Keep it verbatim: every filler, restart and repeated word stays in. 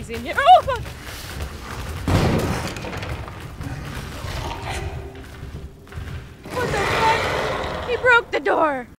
crazy in here. Oh, fuck! What the fuck? He broke the door!